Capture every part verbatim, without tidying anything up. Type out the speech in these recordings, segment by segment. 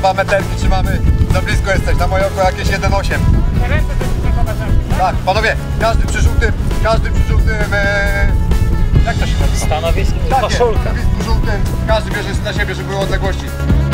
dwa meterki trzymamy, za blisko jesteś, na moje oko jakieś jeden osiem. Tak, panowie, każdy przy żółtym, każdy przy żółtym, e... jak to się nazywa? Stanowisku, tak, koszulka. Stanowisku żółtym, każdy bierze na siebie, żeby było odległości.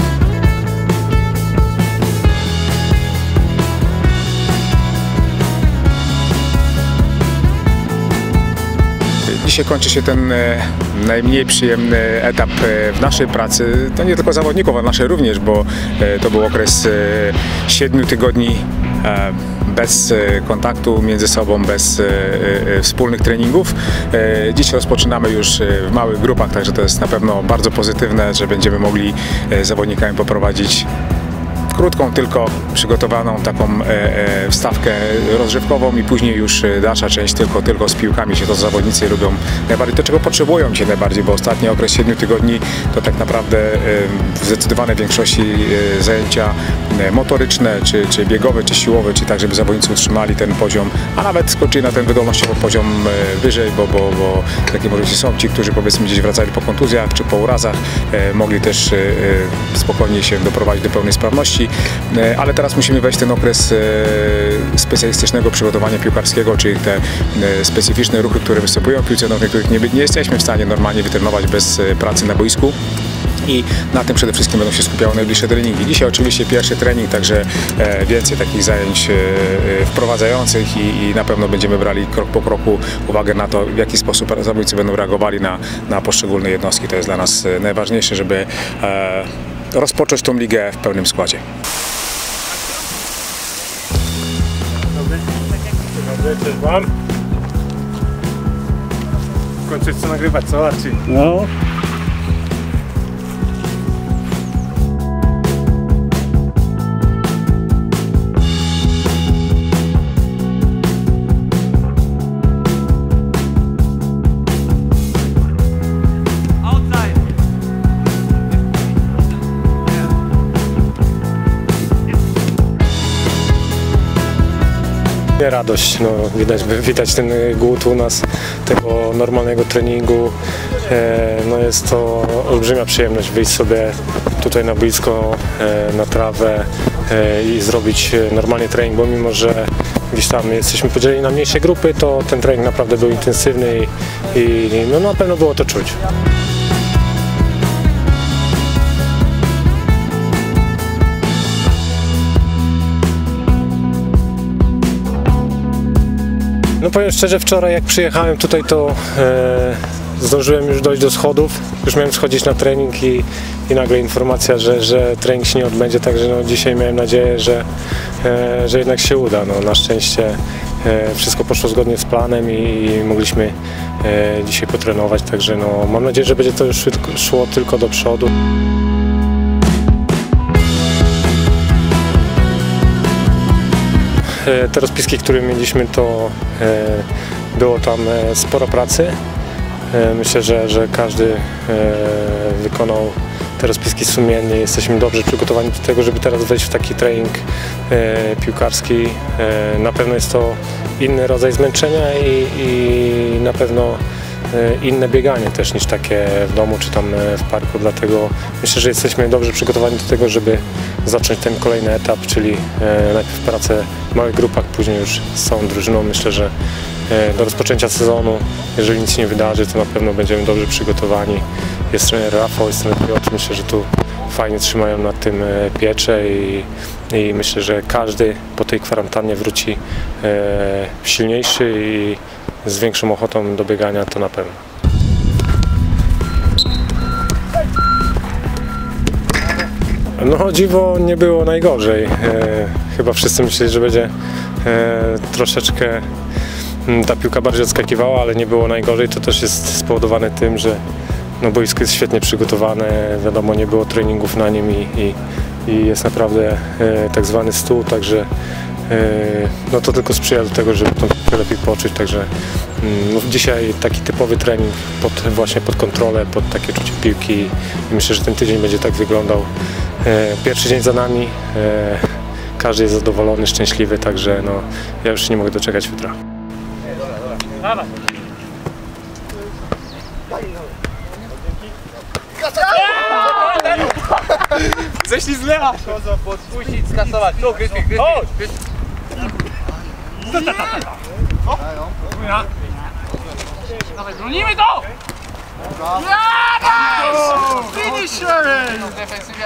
Dzisiaj kończy się ten najmniej przyjemny etap w naszej pracy, to nie tylko zawodników, a naszej również, bo to był okres siedmiu tygodni bez kontaktu między sobą, bez wspólnych treningów. Dziś rozpoczynamy już w małych grupach, także to jest na pewno bardzo pozytywne, że będziemy mogli zawodnikami poprowadzić krótką, tylko przygotowaną taką e, e, wstawkę rozgrzewkową i później już dalsza część tylko, tylko z piłkami się to zawodnicy lubią najbardziej, to czego potrzebują się najbardziej, bo ostatni okres siedmiu tygodni to tak naprawdę e, w zdecydowanej większości e, zajęcia e, motoryczne, czy, czy biegowe, czy siłowe, czy tak, żeby zawodnicy utrzymali ten poziom, a nawet skoczyli na ten wydolnościowy poziom e, wyżej, bo, bo, bo takie możliwości są ci, którzy powiedzmy gdzieś wracali po kontuzjach, czy po urazach, e, mogli też e, spokojnie się doprowadzić do pełnej sprawności. Ale teraz musimy wejść w ten okres specjalistycznego przygotowania piłkarskiego, czyli te specyficzne ruchy, które występują w piłce nożnej, których nie, nie jesteśmy w stanie normalnie wytrenować bez pracy na boisku. I na tym przede wszystkim będą się skupiały najbliższe treningi. Dzisiaj oczywiście pierwszy trening, także więcej takich zajęć wprowadzających i, i na pewno będziemy brali krok po kroku uwagę na to, w jaki sposób zawodnicy będą reagowali na, na poszczególne jednostki. To jest dla nas najważniejsze, żeby e, rozpocząć tą ligę w pełnym składzie. Cześć wam. W końcu chcę nagrywać, co Arci? No. Radość, no, widać, widać ten głód u nas, tego normalnego treningu. E, no jest to olbrzymia przyjemność wyjść sobie tutaj na boisko, e, na trawę e, i zrobić normalnie trening, bo mimo, że gdzieś tam jesteśmy podzieleni na mniejsze grupy, to ten trening naprawdę był intensywny i, i no, na pewno było to czuć. No powiem szczerze, wczoraj jak przyjechałem tutaj, to e, zdążyłem już dojść do schodów, już miałem schodzić na trening i, i nagle informacja, że, że trening się nie odbędzie, także no, dzisiaj miałem nadzieję, że, e, że jednak się uda. No, na szczęście e, wszystko poszło zgodnie z planem i, i mogliśmy e, dzisiaj potrenować, także no, mam nadzieję, że będzie to już szło tylko do przodu. Te rozpiski, które mieliśmy, to było tam sporo pracy. Myślę, że, że każdy wykonał te rozpiski sumiennie. Jesteśmy dobrze przygotowani do tego, żeby teraz wejść w taki trening piłkarski. Na pewno jest to inny rodzaj zmęczenia i, i na pewno inne bieganie też niż takie w domu czy tam w parku, dlatego myślę, że jesteśmy dobrze przygotowani do tego, żeby zacząć ten kolejny etap, czyli najpierw pracę w małych grupach, później już z całą drużyną. Myślę, że do rozpoczęcia sezonu, jeżeli nic się nie wydarzy, to na pewno będziemy dobrze przygotowani. Jest trener Rafał, jest trener Piotr, myślę, że tu fajnie trzymają nad tym pieczę i, i myślę, że każdy po tej kwarantannie wróci silniejszy i z większą ochotą do biegania, to na pewno. No o dziwo nie było najgorzej. E, chyba wszyscy myśleli, że będzie e, troszeczkę ta piłka bardziej odskakiwała, ale nie było najgorzej. To też jest spowodowane tym, że no, boisko jest świetnie przygotowane, wiadomo, nie było treningów na nim i, i, i jest naprawdę e, tak zwany stół, także no to tylko sprzyja do tego, żeby to lepiej poczuć, także no, dzisiaj taki typowy trening pod, właśnie pod kontrolę, pod takie czucie piłki i myślę, że ten tydzień będzie tak wyglądał. Pierwszy dzień za nami, każdy jest zadowolony, szczęśliwy, także no, ja już nie mogę doczekać jutra. Ześlizgnęła! Chodzą, podpuścić, skasować. Tu, Gryfi, Gryfi. Gryfi. Dawaj, bronimy to! Ja! Finish! W defensywie